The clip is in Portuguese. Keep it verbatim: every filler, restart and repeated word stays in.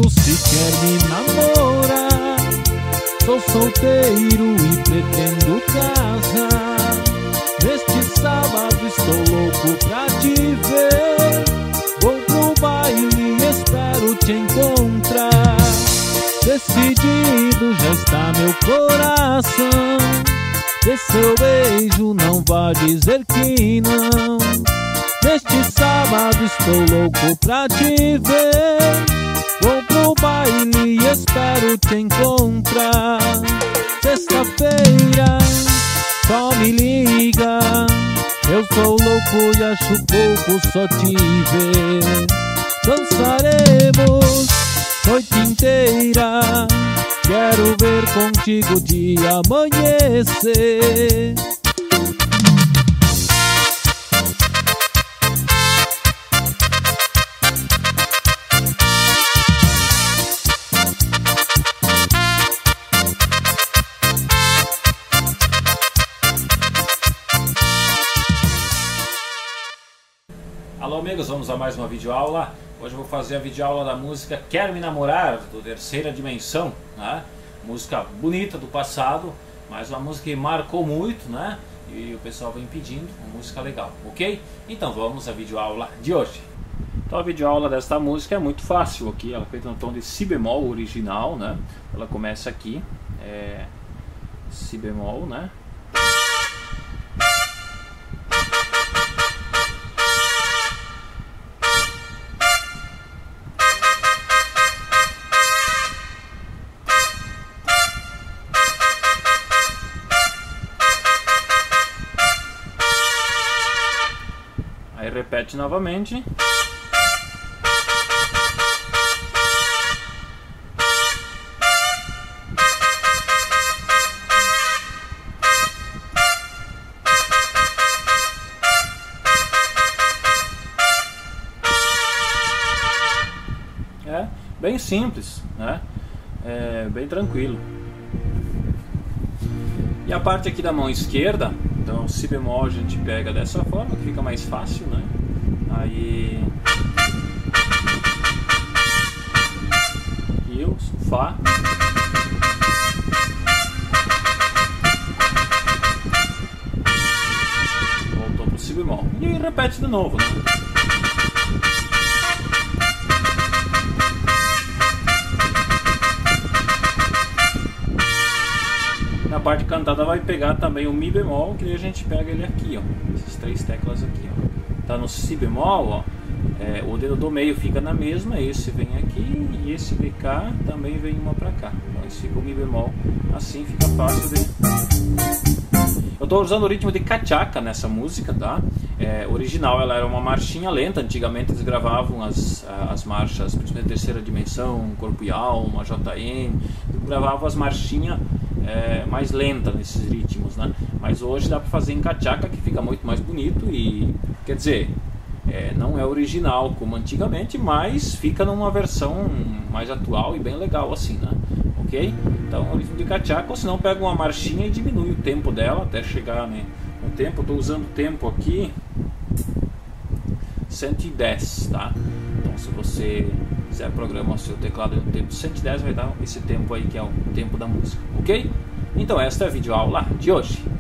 pergunto se quer me namorar. Sou solteiro e pretendo casar. Neste sábado estou louco pra te ver. Vou pro baile e espero te encontrar. Decidido já está meu coração. Desse seu beijo não vá dizer que não. Neste sábado estou louco pra te ver. Vou pro baile e espero te encontrar. Sexta-feira só me liga. Eu sou louco e acho pouco só te ver. Dançaremos noite inteira. Quero ver contigo de amanhecer. Alô amigos, vamos a mais uma videoaula. Hoje eu vou fazer a videoaula da música Quer Me Namorar, do Terceira Dimensão, né? Música bonita do passado, mas uma música que marcou muito, né? E o pessoal vem pedindo, uma música legal, ok? Então vamos à videoaula de hoje. Então a videoaula desta música é muito fácil aqui, ela é feita no tom de Si bemol original, né? Ela começa aqui, é Si bemol, né? Aí repete novamente. É bem simples, né? É bem tranquilo. E a parte aqui da mão esquerda, então Si bemol a gente pega dessa forma, que fica mais fácil, né? Aí aqui o Fá, voltou pro Si bemol e repete de novo, né? Na parte cantada vai pegar também o Mi bemol, que a gente pega ele aqui, ó, essas três teclas aqui, ó. Tá no Si bemol, ó, é, o dedo do meio fica na mesma, esse vem aqui e esse de cá também vem uma pra cá. Então esse fica o Mi bemol, assim fica fácil de... Eu tô usando o ritmo de cachaca nessa música, tá? É, original ela era uma marchinha lenta, antigamente eles gravavam as, as marchas, principalmente Terceira Dimensão, Corpo e Alma, J M, gravavam as marchinhas É, mais lenta nesses ritmos, né? Mas hoje dá para fazer em cachaca, que fica muito mais bonito e, quer dizer, é, não é original como antigamente, mas fica numa versão mais atual e bem legal assim, né? Ok? Então o ritmo de cachaca, ou se não pega uma marchinha e diminui o tempo dela até chegar, né, no tempo. Eu estou usando o tempo aqui cento e dez, tá? Então se você quiser programar o seu teclado no tempo cento e dez, vai dar esse tempo aí que é o tempo da música, ok? Então esta é a videoaula de hoje.